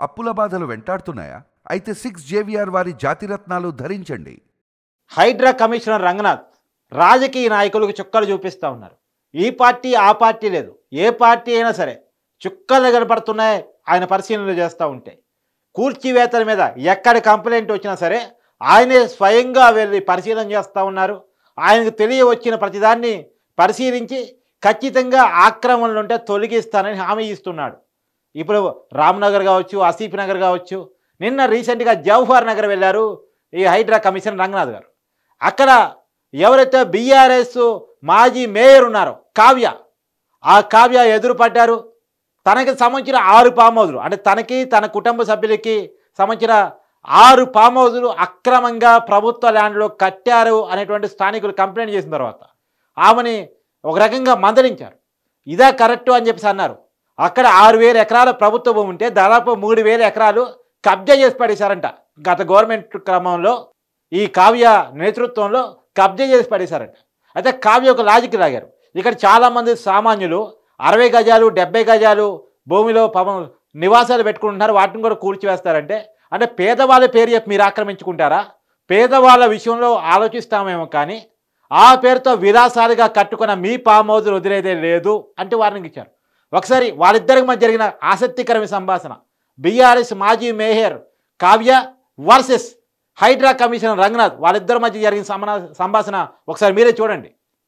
అప్పుల బాధలు వెంటాడుతున్నాయా? అయితే 6 JVR వారి జాతిరత్నాలు ధరించండి. హైడ్రా కమిషనర్ రంగనాథ్ రాజకీయ నాయకులకు చుక్కలు చూపిస్తూ ఉన్నారు. ఈ పార్టీ ఆ పార్టీ లేదు, ఏ పార్టీ అయినా సరే చుక్కలు కనపడుతున్నాయి ఆయన పరిశీలనలు చేస్తూ ఉంటే. కూల్చివేతల మీద ఎక్కడ కంప్లైంట్ వచ్చినా సరే ఆయనే స్వయంగా వెళ్ళి పరిశీలన చేస్తూ ఉన్నారు. ఆయనకు తెలియవచ్చిన ప్రతిదాన్ని పరిశీలించి ఖచ్చితంగా ఆక్రమణలు ఉంటే తొలగిస్తానని హామీ ఇస్తున్నాడు. ఇప్పుడు రామ్నగర్ కావచ్చు, ఆసిఫ్ నగర్ కావచ్చు, నిన్న రీసెంట్గా జవహర్ నగర్ వెళ్ళారు ఈ హైడ్రా కమిషనర్ రంగనాథ్ గారు. అక్కడ ఎవరైతే బీఆర్ఎస్ మాజీ మేయర్ ఉన్నారో కావ్య, ఆ కావ్య ఎదురుపడ్డారు. తనకి సంబంధించిన 6 ఫామ్ హౌజులు, అంటే తనకి తన కుటుంబ సభ్యులకి సంబంధించిన 6 ఫామ్ హౌజులు అక్రమంగా ప్రభుత్వ ల్యాండ్లో కట్టారు అనేటువంటి స్థానికులు కంప్లైంట్ చేసిన తర్వాత ఆమెని ఒక రకంగా మందలించారు. ఇదా కరెక్టు అని చెప్పేసి అన్నారు. అక్కడ 6,000 ఎకరాల ప్రభుత్వ భూమి ఉంటే దాదాపు 3,000 ఎకరాలు కబ్జా చేసి పడేశారంట. గత గవర్నమెంట్ క్రమంలో ఈ కావ్య నేతృత్వంలో కబ్జా చేసి పడేశారంట. అయితే కావ్య ఒక లాజిక్ లాగారు. ఇక్కడ చాలామంది సామాన్యులు 60 గజాలు 70 గజాలు భూమిలో నివాసాలు పెట్టుకుంటున్నారు, వాటిని కూడా కూల్చివేస్తారంటే అంటే పేదవాళ్ళ పేరు చెప్పి మీరు ఆక్రమించుకుంటారా? పేదవాళ్ళ విషయంలో ఆలోచిస్తామేమో, కానీ ఆ పేరుతో విలాసాలుగా కట్టుకున్న మీ ఫామ్ హౌజులు వదిలేదే లేదు అంటే వార్నింగ్ ఇచ్చారు. ఒకసారి వాళ్ళిద్దరికి మధ్య జరిగిన ఆసక్తికరమైన సంభాషణ, బీఆర్ఎస్ మాజీ mayor Kavya versus HYDRAA commissioner Ranganath, వాళ్ళిద్దరి మధ్య జరిగిన సంభాషణ ఒకసారి మీరే చూడండి.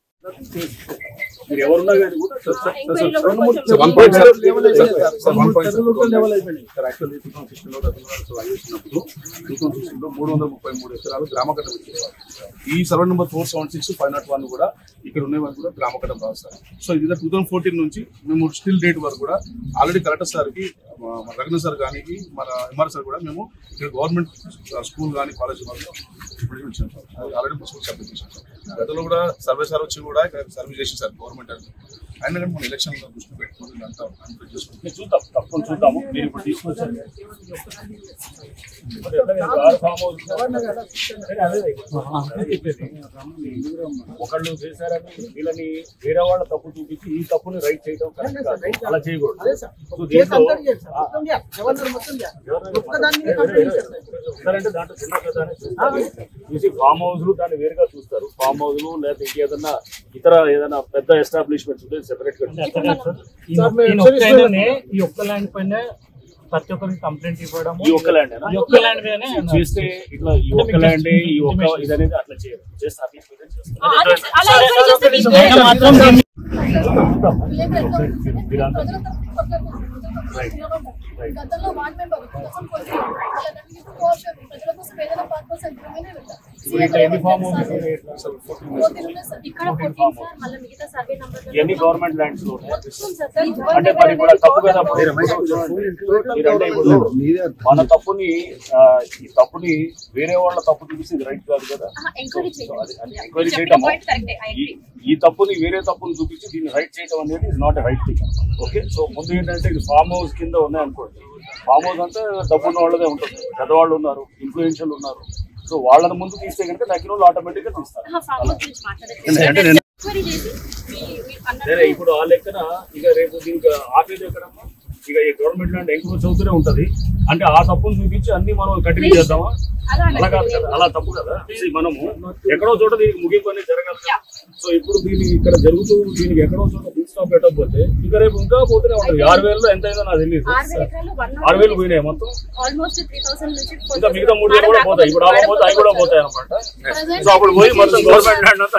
ఈ సర్వే నెంబర్ 476 501 కూడా ఇక్కడ ఉన్నవన్నీ కూడా గ్రామకట్టం రావు సార్. సో ఇది 2014 నుంచి మేము స్టిల్ డేట్ వరకు కూడా ఆల్రెడీ కలెక్టర్ సార్కి, రఘునాథ్ సార్ కానీ మన ఎంఆర్ సార్ కూడా మేము ఇక్కడ గవర్నమెంట్ స్కూల్ కానీ కాలేజ్ వాళ్ళు ఇచ్చాం సార్. ఆల్రెడీ స్కూల్ సబ్మిట్ చేశాం సార్. గతంలో కూడా సర్వే సార్ వచ్చి కూడా ఇక్కడ సర్వే చేసి సార్ గవర్నమెంట్ అని. అయినా కానీ మన ఎలక్షన్లో దృష్టి పెట్టుకుని అంతా కన్ఫ్యూజ్ చేసుకుంటే చూద్దాం, తప్పకుండా చూద్దాము. మీరు ఇప్పుడు తీసుకొచ్చారు ఒకళ్ళు చేశారని వీళ్ళని వేరే వాళ్ళ తప్పు చూపించి ఈ తప్పుని రైట్ చేయడం అలా చేయకూడదు. దాంట్లో చిన్న చూసి ఫామ్ హౌస్ దాన్ని వేరుగా చూస్తారు. ఫామ్ హౌస్ లేదా ఇంకేదన్నా ఇతర ఏదైనా పెద్ద ఎస్టాబ్లిష్మెంట్స్ ఉంటే సెపరేట్ గా ఈ ఒక్క ల్యాండ్ పైన ప్రతి ఒక్కరికి కంప్లైంట్ ఇవ్వడం, ఈ ఒక్క ల్యాండ్ చేస్తే ఇట్లా ఈ ఒక్క ల్యాండ్ ఈ ఒక్క ఇదనేది అట్లా చేయరు. జస్ట్ గతంలో వార్డ్ మెంబర్ ఎన్ని గవర్నమెంట్ ల్యాండ్స్ అంటే మరి కూడా తప్పు కదా. మన తప్పుని ఈ తప్పుని వేరే వాళ్ళ తప్పు చూసి రైట్ కాదు కదా. ఎంక్వైరీ చేయటము, ఈ తప్పుని వేరే తప్పుని చూపించి దీన్ని రైట్ చేయడం అనేది is not a right thing. Okay, so ముందు ఏంటంటే ఇది ఫామ్ హౌస్ కింద ఉన్నాయనుకోండి. ఫామ్ హౌస్ అంటే డబ్బున్న వాళ్ళదే ఉంటుంది, పెద్దవాళ్ళు ఉన్నారు, ఇన్ఫ్లుయెన్షియల్ ఉన్నారు. సో వాళ్ళని ముందు తీస్తే కనుక తగ్గిన వాళ్ళు ఆటోమేటిక్ గా తీస్తారు. ఇప్పుడు ఆ లెక్కన ఇక రేపు దీనికి ఆపేది ఎక్కడమ్మా? ఇక ఈ గవర్నమెంట్ ల్యాండ్ ఎంక్రోచ్ అవుతూనే ఉంటది. అంటే ఆ తప్పును చూపించి అన్ని మనం కంటిన్యూ చేద్దామా? అలా కాదు కదా, అలా తప్పు కదా. మనము ఎక్కడో చోట దీనికి ముగింపు అనేది జరగాలి. సో ఇప్పుడు దీన్ని ఇక్కడ జరుగుతూ దీనికి ఎక్కడో చోట ఫుల్ స్టాప్ పెట్టకపోతే ఇక రేపు ఇంకా పోతూనే ఉంటుంది. 6,000లో ఎంత అయిందో నాకు తెలియదు. 6,000 పోయినాయి మొత్తం. ఇంకా మిగతా 3,000 కూడా పోతాయి. ఇప్పుడు అలా పోతే అవి కూడా పోతాయి అనమాట. సో అప్పుడు పోయి మొత్తం గవర్నమెంట్ ల్యాండ్ అంతా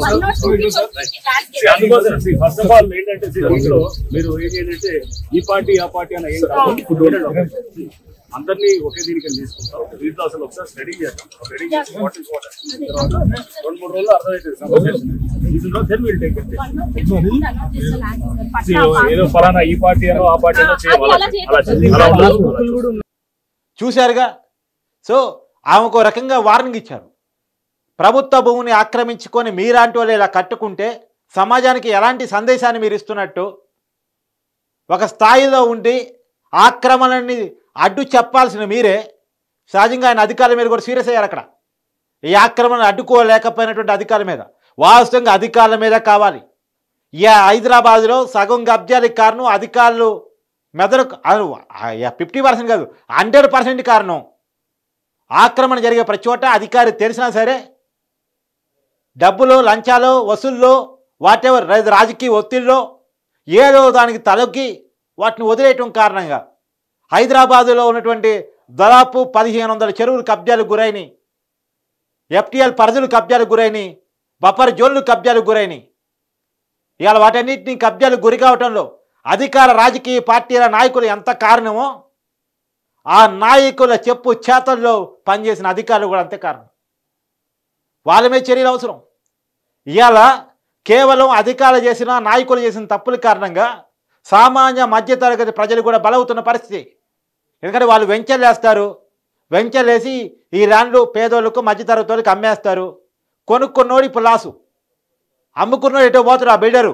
అందుకోసం ఫస్ట్ ఆఫ్ ఆల్ ఏంటంటే దీంట్లో మీరు ఏంటంటే ఈ పార్టీ ఆ పార్టీ అని ఏం కాదు. అందరినీ ఒకే దీనికి తీసుకుంటాం. దీంట్లో అసలు ఒకసారి స్టడీ చేద్దాం. స్టడీ చేసి 2-3 రోజులు అర్థమవుతుంది. ఏదో ఫలానా ఈ పార్టీ అనో ఆ పార్టీ అనో చేయాలి. చూశారుగా. సో ఆమెకు రకంగా వార్నింగ్ ఇచ్చారు. ప్రభుత్వ భూమిని ఆక్రమించుకొని మీలాంటి వాళ్ళు ఇలా కట్టుకుంటే సమాజానికి ఎలాంటి సందేశాన్ని మీరు ఇస్తున్నట్టు, ఒక స్థాయిలో ఉండి ఆక్రమణని అడ్డు చెప్పాల్సిన మీరే సహజంగా ఆయన అధికారుల మీద కూడా సీరియస్ అయ్యారు. అక్కడ ఈ ఆక్రమణ అడ్డుకోలేకపోయినటువంటి అధికారుల మీద, వాస్తవంగా అధికారుల మీద కావాలి. హైదరాబాద్లో సగం కబ్జాలకు కారణం అధికారులు మెదడు 50% కాదు 100% కారణం. ఆక్రమణ జరిగే ప్రతి చోట అధికారి తెలిసినా సరే డబ్బులు లంచాలు వసూల్లో వాటెవర్ రాజకీయ ఒత్తిడిలో ఏదో దానికి తలొగ్గి వాటిని వదిలేయటం కారణంగా హైదరాబాదులో ఉన్నటువంటి దాదాపు 1500 చెరువులు కబ్జాలకు గురైనవి, FTL పరిధులు కబ్జాలకు గురైనవి, బఫర్ జోన్లు కబ్జాలకు గురైనవి. ఇవాళ వాటన్నిటినీ కబ్జాలకు గురి కావటంలో అధికార రాజకీయ పార్టీల నాయకులు ఎంత కారణమో ఆ నాయకుల చెప్పు చేతల్లో పనిచేసిన అధికారులు కూడా అంతే కారణం. వాళ్ళ మీద చర్యలు అవసరం. ఇవాళ కేవలం అధికారులు చేసిన నాయకులు చేసిన తప్పుల కారణంగా సామాన్య మధ్యతరగతి ప్రజలు కూడా బలవుతున్న పరిస్థితి. ఎందుకంటే వాళ్ళు వెంచర్లు వేస్తారు, వెంచర్లు వేసి ఈ ల్యాండ్లు పేదోళ్ళకు మధ్యతరగతి వాళ్ళకి అమ్మేస్తారు. కొనుక్కున్నోడు ఇప్పుడు లాసు, అమ్ముకున్నోడు ఎటో పోతారు ఆ బిల్డరు.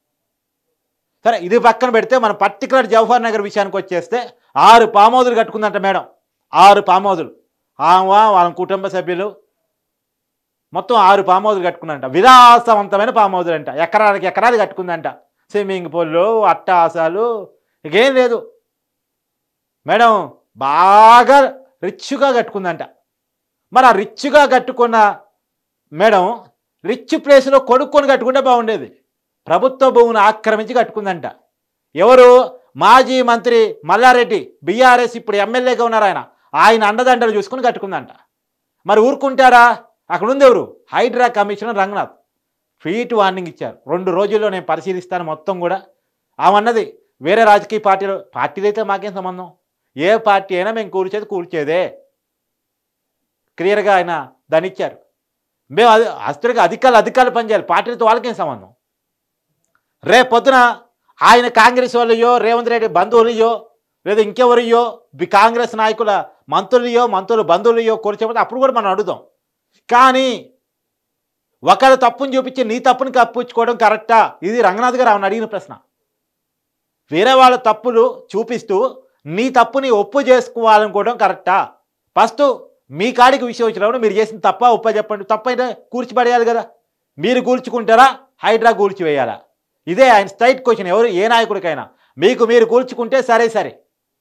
సరే ఇది పక్కన పెడితే మనం పర్టికులర్ జవహర్ నగర్ విషయానికి వచ్చేస్తే 6 ఫామ్ హౌజులు కట్టుకుందంట మేడం. 6 ఫామ్ హౌజులు వాళ్ళ కుటుంబ సభ్యులు మొత్తం 6 ఫామ్ హౌజులు కట్టుకుందంట. విలాసవంతమైన ఫామ్ హౌజులు అంట. ఎకరాలు కట్టుకుందంట. స్విమ్మింగ్ పూల్లు, అట్టాసాలు, ఇకేం లేదు మేడం. బాగా రిచ్గా కట్టుకుందంట. మరి ఆ రిచ్గా కట్టుకున్న మేడం రిచ్ ప్లేస్లో కొనుక్కొని కట్టుకుంటే బాగుండేది. ప్రభుత్వ భూమిని ఆక్రమించి కట్టుకుందంట. ఎవరు? మాజీ మంత్రి మల్లారెడ్డి, బీఆర్ఎస్ ఇప్పుడు ఎమ్మెల్యేగా ఉన్నారు ఆయన అండదండలు చూసుకుని కట్టుకుందంట. మరి ఊరుకుంటారా? అక్కడ ఉంది ఎవరు? హైడ్రా కమిషనర్ రంగనాథ్ ఫీట్ వార్నింగ్ ఇచ్చారు. 2 రోజుల్లో నేను పరిశీలిస్తాను మొత్తం కూడా. ఆమన్నది వేరే రాజకీయ పార్టీలు అయితే మాకేం సంబంధం, ఏ పార్టీ అయినా మేము కూర్చేదే క్లియర్గా ఆయన దాన్ని ఇచ్చారు. మేము అస్తుగా అధికారులు పనిచేయాలి, పార్టీలతో వాళ్ళకేం సంబంధం. రేపు పొద్దున ఆయన కాంగ్రెస్ వాళ్ళయో రేవంత్ రెడ్డి బంధువులయో లేదా ఇంకెవరియో కాంగ్రెస్ నాయకుల మంత్రుల బంధువులయో కూర్చోకపోతే అప్పుడు కూడా మనం అడుగుదాం. కానీ ఒకరు తప్పుని చూపించి నీ తప్పుని కప్పించుకోవడం కరెక్టా? ఇది రంగనాథ్ గారు ఆమెను అడిగిన ప్రశ్న. వేరే వాళ్ళ తప్పులు చూపిస్తూ నీ తప్పుని ఒప్పు చేసుకోవాలనుకోవడం కరెక్టా? ఫస్ట్ మీ కాడికి విషయం వచ్చినప్పుడు మీరు చేసిన తప్ప ఒప్ప చెప్పండి. తప్పైతే కూర్చిపడేయాలి కదా. మీరు కూల్చుకుంటారా, హైడ్రా కూల్చివేయాలా? ఇదే ఆయన స్ట్రైట్ క్వశ్చన్. ఎవరు ఏ నాయకుడికైనా మీరు కూల్చుకుంటే సరే,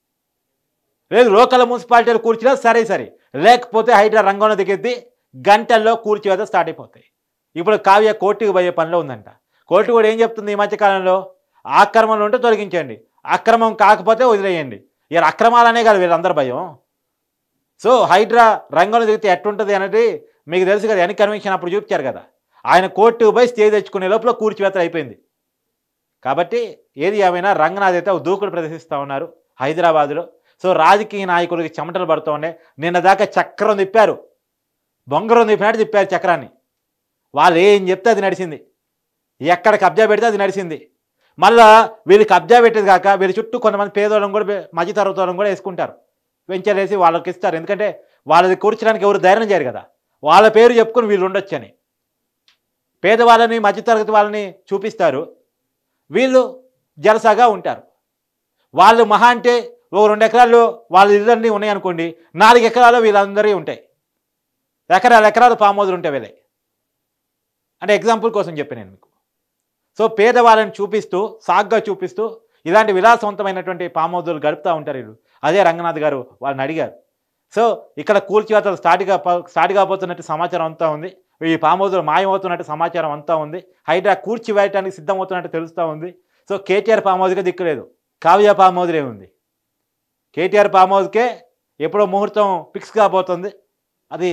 లేదు లోకల్ మున్సిపాలిటీలు కూర్చినా సరే, లేకపోతే హైడ్రా రంగంలో దిగెద్ది గంటల్లో కూల్చివేత స్టార్ట్ అయిపోతాయి. ఇప్పుడు కావ్య కోర్టుకు పోయే పనిలో ఉందంట. కోర్టు కూడా ఏం చెప్తుంది ఈ మధ్యకాలంలో? ఆక్రమణలు ఉంటే తొలగించండి, అక్రమం కాకపోతే వదిలేయండి. ఇలా అక్రమాలనే కాదు వీళ్ళందరూ భయం. సో హైడ్రా రంగంలో దిగితే ఎట్టుంటుంది అనేది మీకు తెలుసు కదా. ఎన్ని కన్వెన్షన్ అప్పుడు చూపించారు కదా. ఆయన కోర్టుకు పోయి స్టే తెచ్చుకునే లోపల కూల్చివేత అయిపోయింది. కాబట్టి ఏది ఏమైనా రంగనాథ్ అయితే దూకుడు ప్రదర్శిస్తూ ఉన్నారు హైదరాబాదులో. సో రాజకీయ నాయకులకి చెమటలు పడుతూ ఉండే. నిన్న దాకా చక్రం తిప్పారు, బొంగరం తిప్పినట్టు తిప్పారు చక్రాన్ని. వాళ్ళు ఏం చెప్తే అది నడిచింది, ఎక్కడ కబ్జా పెడితే అది నడిచింది. మళ్ళా వీళ్ళు కబ్జా పెట్టేది కాక వీళ్ళ చుట్టూ కొంతమంది పేదోళ్ళం కూడా మధ్యతరగతి వాళ్ళం కూడా వేసుకుంటారు, వెంచర్ వేసి వాళ్ళకి ఇస్తారు. ఎందుకంటే వాళ్ళది కూర్చడానికి ఎవరు ధైర్యం చేయరు కదా. వాళ్ళ పేరు చెప్పుకొని వీళ్ళు ఉండొచ్చని పేదవాళ్ళని మధ్యతరగతి వాళ్ళని చూపిస్తారు. వీళ్ళు జలసాగా ఉంటారు. వాళ్ళు మహా అంటే ఒక 2 ఎకరాలు వాళ్ళ ఇళ్ళన్నీ ఉన్నాయనుకోండి, 4 ఎకరాలు వీళ్ళందరికీ ఉంటాయి. ఎకరాలు ఫామ్ హౌజులు ఉంటాయి వీళ్ళే. అంటే ఎగ్జాంపుల్ కోసం చెప్పాను నేను మీకు. సో పేదవాళ్ళని చూపిస్తూ సాగ్గా చూపిస్తూ ఇలాంటి విలాసవంతమైనటువంటి ఫామ్ హౌజులు గడుపుతూ ఉంటారు వీళ్ళు. అదే రంగనాథ్ గారు వాళ్ళని అడిగారు. సో ఇక్కడ కూల్చివేతలు స్టార్ట్ కాబోతున్నట్టు సమాచారం అంతా ఉంది. ఈ ఫామ్ హౌజులు మాయమవుతున్నట్టు సమాచారం అంతా ఉంది. హైడ్రా కూర్చివేయడానికి సిద్ధమవుతున్నట్టు తెలుస్తూ ఉంది. సో కేటీఆర్ ఫామ్ హౌస్గా దిక్కులేదు, కావ్య ఫామ్ హౌస్లే ఉంది. కేటీఆర్ ఫామ్ హౌస్కే ఎప్పుడో ముహూర్తం ఫిక్స్ కాబోతుంది. అది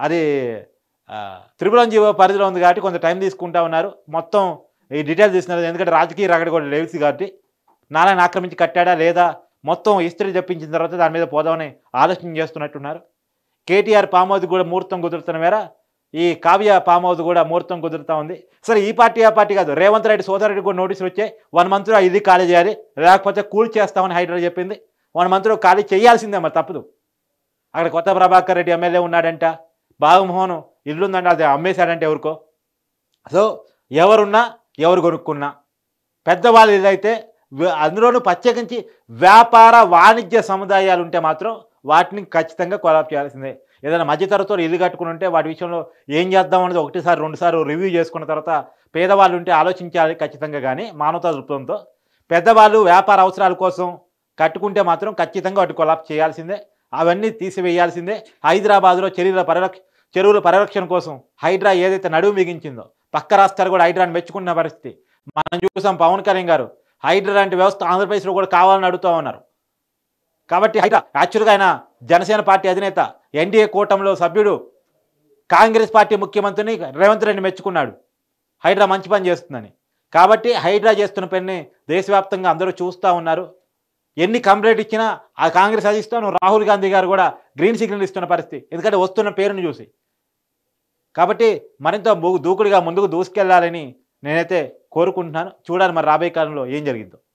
త్రిపురం జీవో పరిధిలో ఉంది కాబట్టి కొంత టైం తీసుకుంటా ఉన్నారు. మొత్తం ఈ డీటెయిల్స్ తీసుకున్నారు. ఎందుకంటే రాజకీయ రగడ కూడా లేవుసి కాబట్టి నారాయణ ఆక్రమించి కట్టాడా లేదా మొత్తం హిస్టరీ చెప్పించిన తర్వాత దాని మీద పోదామని ఆలోచన చేస్తున్నట్టున్నారు. కేటీఆర్ ఫామ్ హౌస్ కూడా ముహూర్తం కుదురుతున్న మేర ఈ కావ్య ఫామ్ హౌస్ కూడా ముహూర్తం కుదురుతూ ఉంది. సరే ఈ పార్టీ ఆ పార్టీ కాదు, రేవంత్ రెడ్డి సోదరుడికి కూడా నోటీసులు వచ్చాయి. 1 మంత్లో ఇది ఖాళీ చేయాలి, లేకపోతే కూల్ చేస్తామని హైడ్రా చెప్పింది. 1 మంత్లో ఖాళీ చేయాల్సిందే, మరి తప్పదు. అక్కడ కొత్త ప్రభాకర్ రెడ్డి ఎమ్మెల్యే ఉన్నాడంట, బాగుమోహన్ ఇల్లుందంటే అది అమ్మేశాడంటే ఎవరికో. సో ఎవరున్నా ఎవరు కొనుక్కున్నా పెద్దవాళ్ళు ఇదైతే అందులోనూ ప్రత్యేకించి వ్యాపార వాణిజ్య సముదాయాలు ఉంటే మాత్రం వాటిని ఖచ్చితంగా కొలాప్ చేయాల్సిందే. ఏదైనా మధ్యతరగతిలో ఇల్లు కట్టుకుని ఉంటే వాటి విషయంలో ఏం చేద్దాం అనేది 1 సార్లు రివ్యూ చేసుకున్న తర్వాత పేదవాళ్ళు ఉంటే ఆలోచించాలి ఖచ్చితంగా. కానీ మానవతా దృక్పథంతో పెద్దవాళ్ళు వ్యాపార అవసరాల కోసం కట్టుకుంటే మాత్రం ఖచ్చితంగా వాటి కొలాప్స్ చేయాల్సిందే, అవన్నీ తీసివేయాల్సిందే. హైదరాబాద్లో చెరువుల పరిరక్షణ కోసం హైడ్రా ఏదైతే నడువు మిగించిందో పక్క రాష్ట్రాలు కూడా హైడ్రాని మెచ్చుకున్న పరిస్థితి మనం చూసాం. పవన్ కళ్యాణ్ గారు హైడ్రా లాంటి వ్యవస్థ ఆంధ్రప్రదేశ్లో కూడా కావాలని అడుగుతూ ఉన్నారు. కాబట్టి హైడ్రా యాక్చువల్గా ఆయన జనసేన పార్టీ అధినేత, ఎన్డీఏ కూటమిలో సభ్యుడు, కాంగ్రెస్ పార్టీ ముఖ్యమంత్రిని రేవంత్ రెడ్డి మెచ్చుకున్నాడు హైడ్రా మంచి పని చేస్తుందని. కాబట్టి హైడ్రా చేస్తున్న పని దేశవ్యాప్తంగా అందరూ చూస్తూ ఉన్నారు. ఎన్ని కంప్లైంట్ ఇచ్చినా ఆ కాంగ్రెస్ అధిస్తాను, రాహుల్ గాంధీ గారు కూడా గ్రీన్ సిగ్నల్ ఇస్తున్న పరిస్థితి, ఎందుకంటే వస్తున్న పేరును చూసి. కాబట్టి మరింత దూకుడుగా ముందుకు దూసుకెళ్లాలని నేనైతే కోరుకుంటున్నాను. చూడాలి మరి రాబోయే కాలంలో ఏం జరిగిందో.